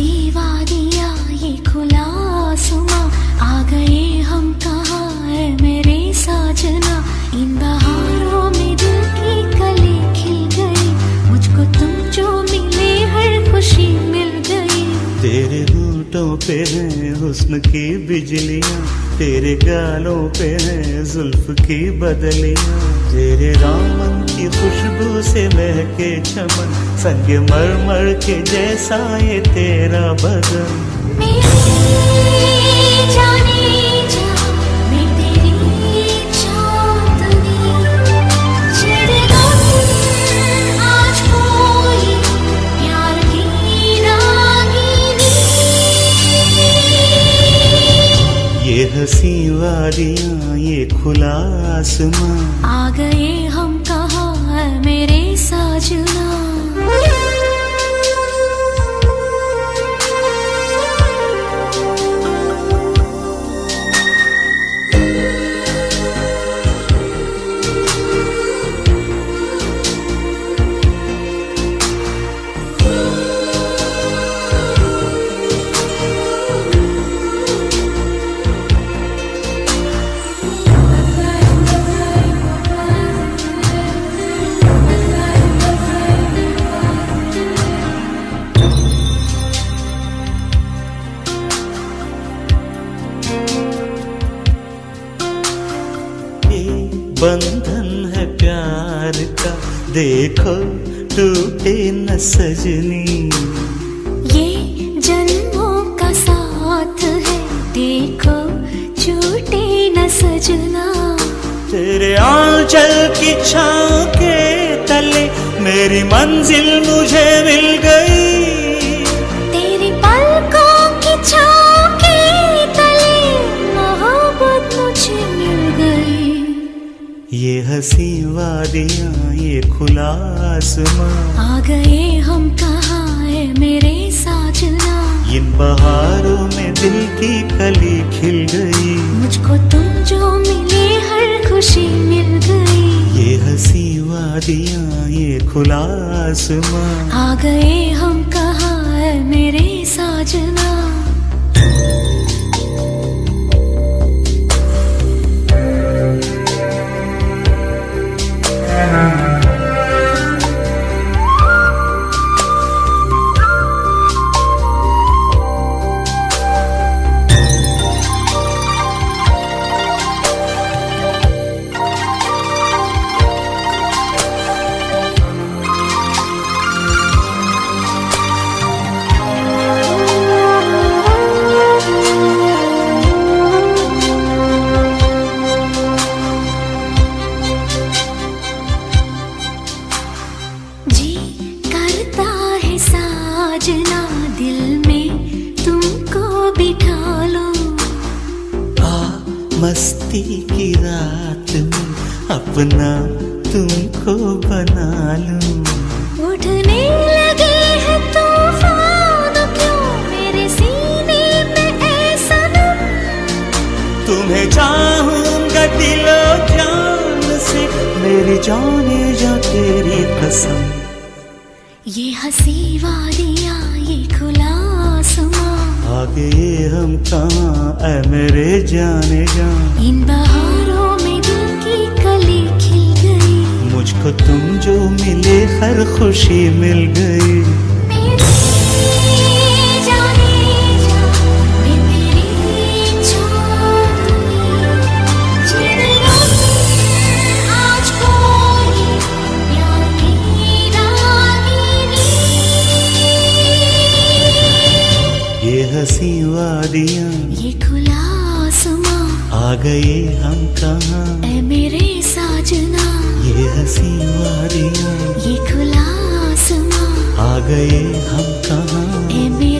हंसी वादियाँ ये खुला आसमां, आ गए हम कहाँ है मेरे साजना। इन बहारों में दिल की कली खिल गई, मुझको तुम जो मिले हर खुशी मिल गई। तेरे होठों पे है हुस्न की बिजलियाँ, तेरे गालों पे है जुल्फ की बदलियाँ। तेरे दामन की खुशबू से महके चमन, संग मरमर के जैसा ये तेरा बदन। ये हंसी वादियाँ ये खुला आसमां, आ गए हम कहाँ है मेरे साजना। बंधन है प्यार का, देखो टूटे न सजनी। ये जन्मों का साथ है, देखो छूटे न सजना। तेरे आंचल की छाँव के तले मेरी मंजिल मुझे मिल गई। तेरी पलकों की छाँव के तले मोहब्बत मुझे मिल गई। ये हंसी वादियाँ ये खुला आसमां, आ गए हम कहाँ है मेरे साजना। इन बहारों में दिल की कली खिल गई, मुझको तुम जो मिले हर खुशी मिल गई। ये हंसी वादियाँ ये खुला आसमां, आ गए हम कहाँ है मेरे साजना। साजना दिल में तुमको बिठा लो, आ मस्ती की रात में अपना तुमको बना लूं। उठने लगे हैं तूफान क्यों मेरे सीने में ऐसा दम। तुम्हें चाहूंगा दिलो जान से, मेरी जाने जा तेरी कसम। ये हंसी वादियाँ ये खुला आसमां, आ गए हम कहाँ ऐ मेरे जाने जा। इन बहारों में दिल की कली खिल गई, मुझको तुम जो मिले हर खुशी मिल गई। ये हंसी वादियाँ ये खुला आसमां, आ गए हम कहाँ ऐ मेरे साजना। ये हंसी वादियाँ ये खुला आसमां, आ गए हम कहाँ ऐ मेरे